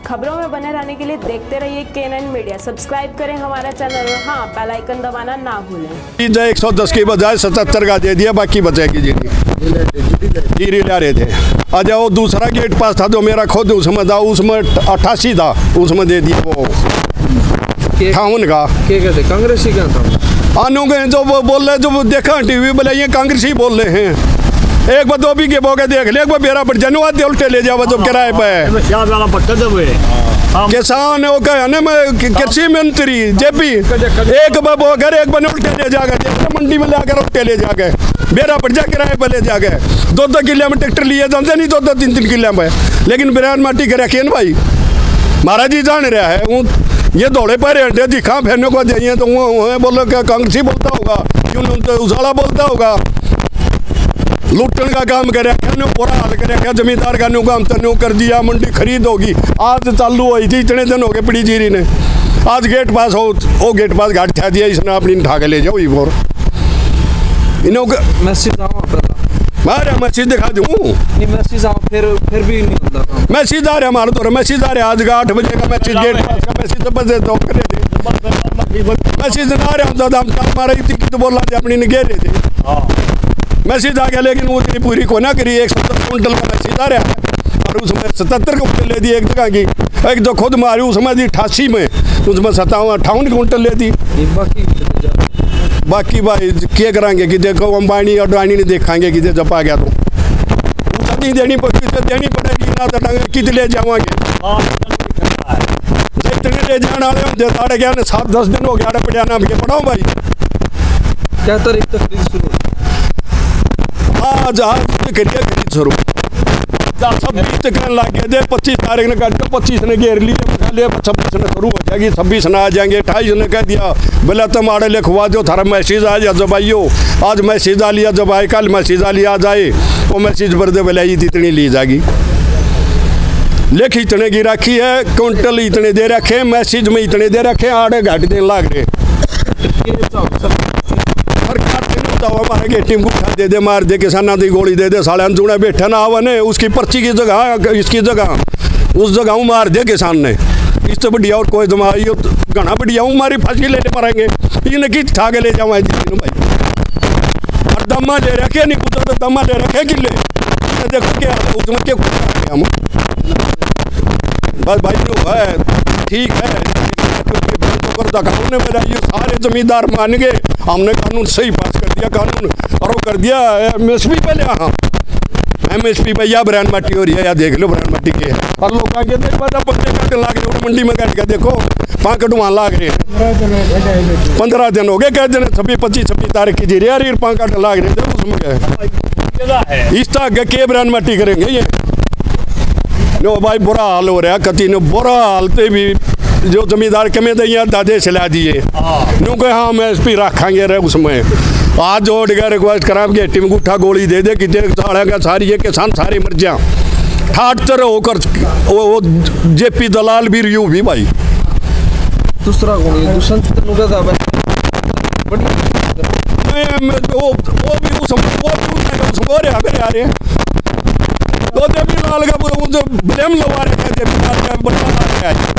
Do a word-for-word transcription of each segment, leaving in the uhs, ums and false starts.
खबरों में बने रहने के लिए देखते रहिए के नाइन मीडिया। सब्सक्राइब करें हमारा चैनल और हाँ, बेल आइकन दबाना ना भूलें। एक सौ दस की बजाय सतहत्तर का दे दिया, बाकी बचेगी जी जीरी ला रहे थे। अच्छा वो दूसरा गेट पास था जो मेरा खुद उसमें था, उसमें अट्ठासी था, उसमें दे दिया वो अठावन का। क्या कहते कांग्रेसी क्या था आनू गए जो वो बोल रहे, जो देखा टीवी बोले ये कांग्रेसी बोल रहे हैं। एक बार दो भी के बोके देख ले, एक बार बेरा पर जनवा दे उल्टे ले जाओ जो किराए पे किसान वो कहने में कृषि मंत्री जेपी एक बार वो घर एक बार उल्टे ले जाकर मंडी में लाकर उल्टे ले जाके बेरा पर जा किराए पे ले जाके दो दो किले में ट्रैक्टर लिए जाते नहीं, दो दो तीन तीन किले में। लेकिन बिरान माटी के रखे ना भाई, महाराज जी जान रहा है वो ये दौड़े पर हटे दिखा फैरने को जाइए तो वो बोलो क्या कांग्रेसी बोलता होगा, क्यों उजाला बोलता होगा। लुटन का काम करे, पूरा हाल करे, जमींदार का न्यू काम तो न्यू कर दिया, मंडी खरीद होगी। आज चालू हुई थी, इतने दिन हो गए पड़ी जीरी ने, आज गेट पास हो वो गेट पास घाट ठा दिया इसने, अपनी उठा के ले जाओ ये बोर इन्हों मैसेज मारे मैसेज दिखा दूँ मैसेज फिर फिर भी नहीं होता मैसेज आ रहा हमारे तो मैसेज आ रहा आज का आठ बजे का मैसेज गेट पास का मैसेज तो बजे दो मैसेज ना रहा होता हम हमारा इतनी तो बोला अपनी ने घेरे थे मैसेज आ गया, लेकिन वो इतनी पूरी को ना करी। एक सौ दस कुंटल का मैसेज आ रहा है और उसमें सतहत्तर कुंटल ले दी एक जगह की, एक जो खुद मारी उसमें दी अठासी में, उसमें सत्तावन अट्ठावन कुंटल ले दी। बाकी भाई क्या कराएंगे कि देखो अंबानी और अडानी ने देखाएंगे कि जब आ गया तो नहीं देनी देनी पड़ेगी ना, तो कित ले जावांगे इतने ले जाने वाले हम साढ़े गया सात दस दिन हो गया पड़ा नाम के पढ़ाओ भाई क्या तारीख तक खरीद शुरू आज आज करिए खरीद शुरू छब्बीस तक लग गए थे, पच्चीस तारीख ने कर पच्चीस ने घेर लिए, छब्बीस ने शुरू हो जाएगी, छब्बीस ने आ जाएंगे, अट्ठाईस ने कह दिया बोला तुम आड़े लिखवा जो थारा मैसेज आ जा जब आइयो, आज मैसेज आ लिया जब आए, कल मैसेज आ लिया आज आए, वो मैसेज पर दे बोला इतनी ली जाएगी, लेख इतने की रखी है, कुंटल इतने दे रखे, मैसेज में इतने दे रखे, आड़े घाट देने लग रहे हमारे गेटी में गुठा दे दे, मार दे, किसाना की गोली दे दे, साले चूड़ा बैठा ना आवा उसकी पर्ची की जगह इसकी जगह उस जगह मार दे किसान ने। इससे बढ़िया और कोई जमा घना बढ़िया मारी फांसी लेने पाएंगे, इन्हें कि ठा के ले जावा भाई और दमा ले रखे नहीं कुछ तो दमा ले रखे किले देखो क्या उसमें क्या हम बस भाई जो है ठीक है ने मेरा ये सारे जमींदार मान गए, हमने कानून सही पास कर दिया, कानून और वो कर दिया एम एस पी पहले हाँ एम एस पी पे या ब्रांड माटी हो रही है या देख लो ब्रांड माटी के और लोग आगे देख पाता पत्ते काट लाग रहे मंडी में काट के देखो पाँच वहाँ लाग रहे हैं, पंद्रह दिन हो गए कह दिन छब्बीस पच्चीस छब्बीस तारीख की जी यार पाँच काट लाग रहे थे उसमें इस तरह के ब्रांड माटी करेंगे ये नो भाई बुरा हाल हो रहा है, कति ने बुरा हालते भी जो जमींदार कमे दैया दादे चला दिए नो कहे हाँ मैं एस पी रखेंगे रहे उसमें आज जो गया रिक्वेस्ट करा गेटी में गुठा गोली दे दे कि साढ़े सारी ये किसान सारे मर जा ठाट तरह होकर वो, वो जेपी दलाल भी रियू भी भाई दूसरा वो भी उस वो भी उस आ रहे तो जेपी दलाल का ब्लेम लगा रहे जेपी दलाल का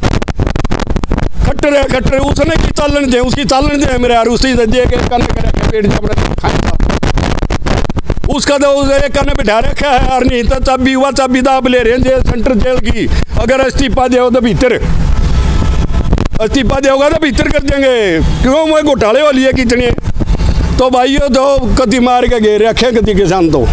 खट्टर है खट्टर उसने की चालन दे उसकी चालन दे मेरे यार उसी दे के कन करे पेट जब खाएगा उसका तो उसे कन बिठा रखा है यार, नहीं तो चाबी हुआ चाबी दाब ले रहे हैं सेंटर जेल की, अगर इस्तीफा दे तो भीतर इस्तीफा देगा तो भीतर कर देंगे क्यों मैं घोटाले वाली है कितने तो भाइयों तो कति मार के घेर रखे कति किसान तो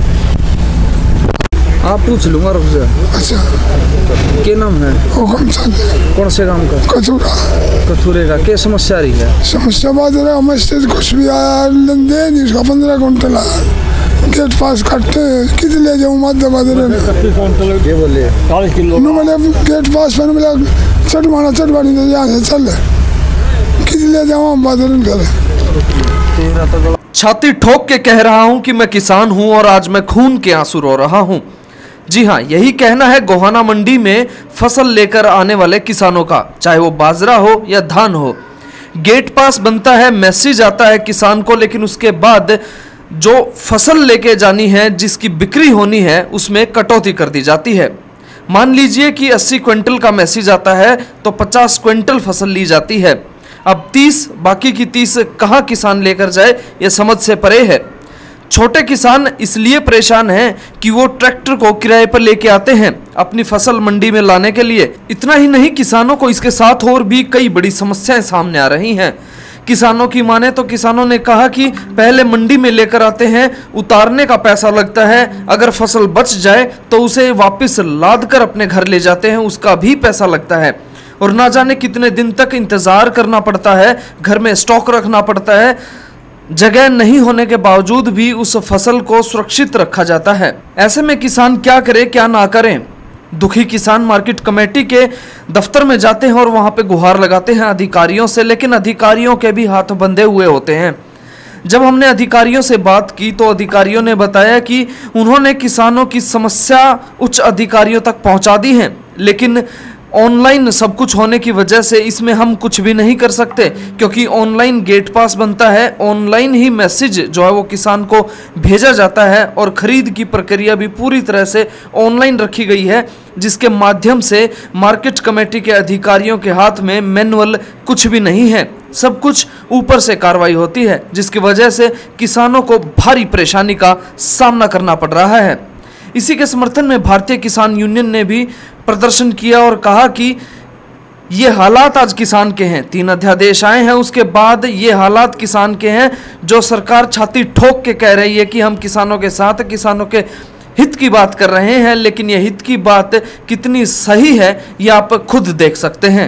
आप पूछ लूंगा रुक जा। अच्छा क्या नाम है? कौन से काम का? कथुरा कथुरे का क्या समस्या रही है? समस्या बात रहा हमें कुछ भी आया लेन देन इसका पंद्रह कुंटल आया गेट पास काटते कितने ले जाऊँ मध्य बादल ये बोले चालीस किलो मैंने गेट पास मैंने बोला चटवाना चटवानी तो यहाँ से चल कितने ले जाऊँ बादल करे। छाती ठोक के कह रहा हूं कि मैं किसान हूं और आज मैं खून के आंसू रो रहा हूं। जी हां, यही कहना है गोहाना मंडी में फसल लेकर आने वाले किसानों का, चाहे वो बाजरा हो या धान हो। गेट पास बनता है, मैसेज आता है किसान को, लेकिन उसके बाद जो फसल लेके जानी है, जिसकी बिक्री होनी है, उसमें कटौती कर दी जाती है। मान लीजिए कि अस्सी क्विंटल का मैसेज आता है तो पचास क्विंटल फसल ली जाती है। अब तीस, बाकी की तीस कहाँ किसान लेकर जाए, यह समझ से परे है। छोटे किसान इसलिए परेशान हैं कि वो ट्रैक्टर को किराए पर लेके आते हैं अपनी फसल मंडी में लाने के लिए। इतना ही नहीं, किसानों को इसके साथ और भी कई बड़ी समस्याएं सामने आ रही हैं। किसानों की माने तो किसानों ने कहा कि पहले मंडी में लेकर आते हैं, उतारने का पैसा लगता है, अगर फसल बच जाए तो उसे वापस लाद कर अपने घर ले जाते हैं, उसका भी पैसा लगता है, और ना जाने कितने दिन तक इंतजार करना पड़ता है, घर में स्टॉक रखना पड़ता है। जगह नहीं होने के बावजूद भी उस फसल को सुरक्षित रखा जाता है। ऐसे में किसान क्या करे क्या ना करें। दुखी किसान मार्केट कमेटी के दफ्तर में जाते हैं और वहां पे गुहार लगाते हैं अधिकारियों से, लेकिन अधिकारियों के भी हाथ बंधे हुए होते हैं। जब हमने अधिकारियों से बात की तो अधिकारियों ने बताया कि उन्होंने किसानों की समस्या उच्च अधिकारियों तक पहुंचा दी है, लेकिन ऑनलाइन सब कुछ होने की वजह से इसमें हम कुछ भी नहीं कर सकते, क्योंकि ऑनलाइन गेट पास बनता है, ऑनलाइन ही मैसेज जो है वो किसान को भेजा जाता है, और खरीद की प्रक्रिया भी पूरी तरह से ऑनलाइन रखी गई है, जिसके माध्यम से मार्केट कमेटी के अधिकारियों के हाथ में मैनुअल कुछ भी नहीं है, सब कुछ ऊपर से कार्रवाई होती है, जिसकी वजह से किसानों को भारी परेशानी का सामना करना पड़ रहा है। इसी के समर्थन में भारतीय किसान यूनियन ने भी प्रदर्शन किया और कहा कि ये हालात आज किसान के हैं। तीन अध्यादेश आए हैं, उसके बाद ये हालात किसान के हैं, जो सरकार छाती ठोक के कह रही है कि हम किसानों के साथ, किसानों के हित की बात कर रहे हैं, लेकिन ये हित की बात कितनी सही है ये आप खुद देख सकते हैं।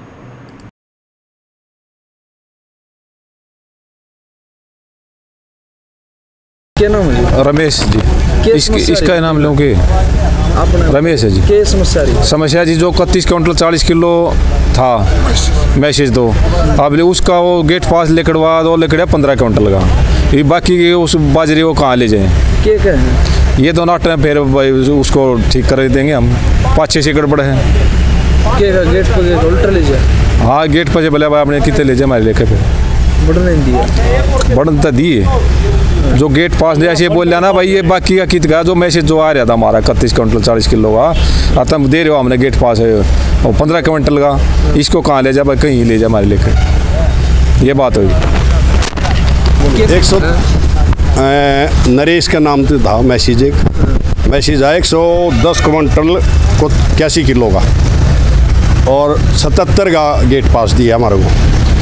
क्या नाम है? रमेश जी। इस, इसका नाम लोगे रमेश है जी। क्या समस्या रही? समस्या जी जो इकतीस क्विंटल चालीस किलो था मैसेज दो, अब उसका वो गेट पास लेकड़वा दो लेकड़ा पंद्रह क्विंटल का, ये बाकी के उस बाजरे वो कहाँ ले जाएँ? क्या क्या है? ये दोनों टाइम फिर उसको ठीक कर देंगे हम, पाँच छः से गड़बड़ है। क्या गेट पर उल्टा ले जाए? हाँ गेट पर बोले भाई आपने कितने ले जाए हमारे लेके, फिर बढ़न नहीं दिया, बढ़न तो दिए जो गेट पास ले ऐसे बोल ना भाई ये बाकी का कित का जो मैसेज जो आ रहा था हमारा इकतीस क्विंटल चालीस किलो का, अब तुम दे रहे हो हमने गेट पास है और पंद्रह क्विंटल का, इसको कहाँ ले जाए भाई, कहीं ले जाए हमारे लेकर, ये बात हुई। एक सौ नरेश का नाम तो था मैसेज, एक मैसेज आया एक सौ दस क्विंटल को इक्यासी किलो का और सतहत्तर का गेट पास दिया हमारे को।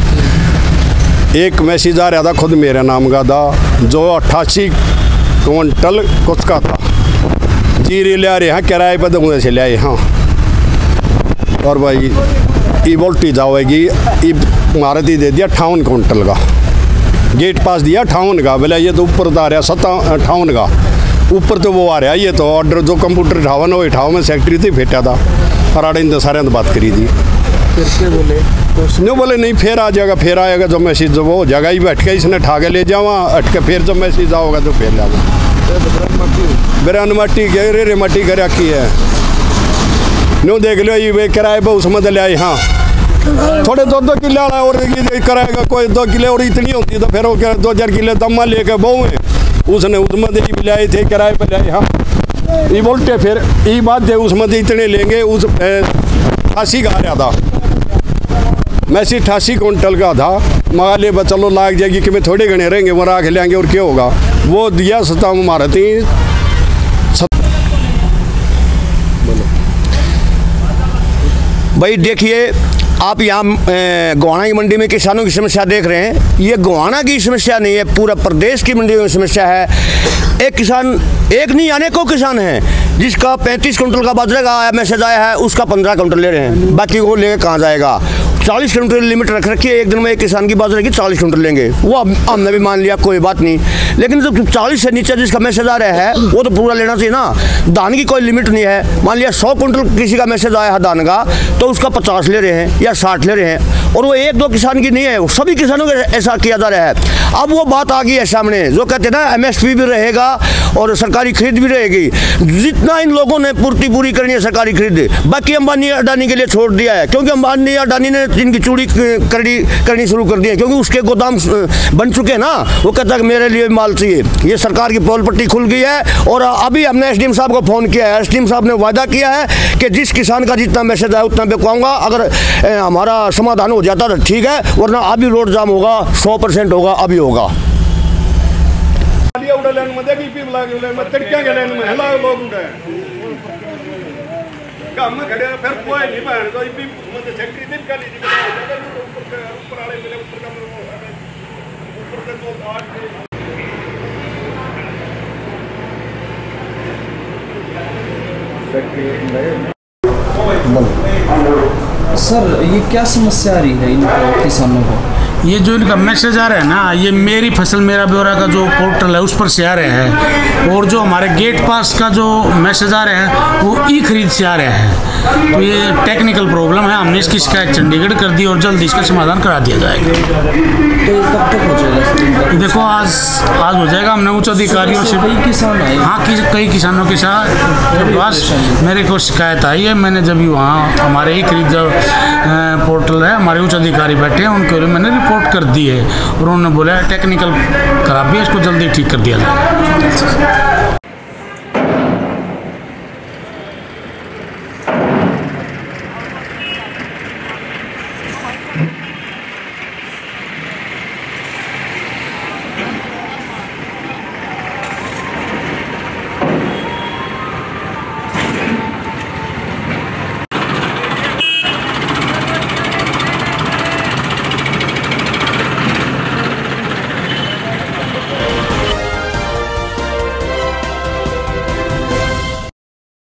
एक मैसेज आ रहा था खुद मेरा नाम का था जो अट्ठासी क्विंटल कुछ का था, जीरे ले आ रहे हैं किराए पर दूँ से ले आए हाँ, और भाई ई वोल्टी जाएगी मारुति दे दिया अट्ठावन क्विंटल का, गेट पास दिया अट्ठावन का, बोला ये तो ऊपर तो आ रहा सत्ता अट्ठावन का, ऊपर तो वो आ रहा ये तो ऑर्डर जो कंप्यूटर अठावन वो अठावन में सेक्रेटरी थी फेटा था, और आड़े इन सारे बात करी थी, फिर क्या बोले? नहीं बोले नहीं फिर आ जाएगा, फिर आएगा जो मैसेज जो वो जगह ही बैठ के इसने ठा के ले जावा, अट के फिर जब मैसेज आओगा तो फिर लावा। बिरान मट्टी के रे रे मट्टी कर रखी है, नो देख लो ये वे किराए पर उसमें ले आई हाँ, थोड़े दो दो किले वाला और कराएगा कोई दो किले और इतनी होती तो फिर वो क्या दो चार किले दम्मा लेके बहु है उसने उसमें दे भी लाए थे किराए पर ले हाँ, ये बोलते फिर ये बात है उसमें इतने लेंगे, उस अठासी का आ रहा था मैसेज अठासी क्विंटल का था, मगा ले चलो लाग जाएगी कि मैं थोड़े घने रहेंगे वो राख लेंगे और क्या होगा, वो दिया सता मारती भाई। देखिए आप यहाँ गोहाना की मंडी में किसानों की समस्या देख रहे हैं, ये गोहाना की समस्या नहीं है, पूरा प्रदेश की मंडी में समस्या है। एक किसान एक नहीं अनेकों किसान हैं जिसका पैंतीस कुंटल का बाजरे का आया मैसेज आया है, उसका पंद्रह कुंटल ले रहे हैं, बाकी वो लेके कहाँ जाएगा। चालीस कुंटल लिमिट रख रखी है, एक दिन में एक किसान की बाजरे की चालीस कुंटल लेंगे, वो हमने भी मान लिया कोई बात नहीं, लेकिन जो चालीस से नीचे जिसका मैसेज आ रहा है वो तो पूरा लेना चाहिए ना। धान की कोई लिमिट नहीं है, मान लिया सौ कुंटल किसी का मैसेज आया है धान का तो उसका पचास ले रहे हैं या साठ ले रहे हैं, और वो एक दो किसान की नहीं है, सभी किसानों को ऐसा किया जा रहा है। अब वो बात आ गई है सामने जो कहते हैं ना एमएसपी भी रहेगा और सरकारी खरीद भी रहेगी। जितना इन लोगों ने पूर्ति पूरी करनी है सरकारी खरीद, बाकी अंबानी अडानी के लिए छोड़ दिया है, क्योंकि अंबानी अडानी ने इनकी चूड़ी करनी करनी शुरू कर दी है, क्योंकि उसके गोदाम बन चुके हैं ना। वो कहता है कि मेरे लिए माल चाहिए। ये सरकार की पोल पट्टी खुल गई है। और अभी हमने एसडीएम साहब को फ़ोन किया है, एसडीएम साहब ने वादा किया है कि जिस किसान का जितना मैसेज आया उतना बिकवाऊंगा। अगर ए, हमारा समाधान हो जाता तो ठीक है, वरना अभी रोड जाम होगा, सौ परसेंट होगा, अभी होगा। सर ये क्या समस्या आ रही है इन किसानों को? ये जो इनका मैसेज आ रहा है ना, ये मेरी फसल मेरा ब्यौरा का जो पोर्टल है उस पर से आ रहे हैं, और जो हमारे गेट पास का जो मैसेज आ रहा है वो ई खरीद से आ रहा है। तो ये टेक्निकल प्रॉब्लम है, हमने इसकी शिकायत चंडीगढ़ कर दी और जल्द इसका समाधान करा दिया जाएगा। तो ये कब तक हो जाएगा? देखो आज आज हो जाएगा। हमने उच्च अधिकारियों से, कई किसान आए, हाँ कि, कई किसानों के साथ पास मेरे को शिकायत आई है। मैंने जब वहाँ हमारे ही खरीद जो पोर्टल है, हमारे उच्च अधिकारी बैठे हैं, उनके लिए मैंने रिपोर्ट कर दी है और उन्होंने बोला टेक्निकल खराबी है, इसको जल्दी ठीक कर दिया जाएगा।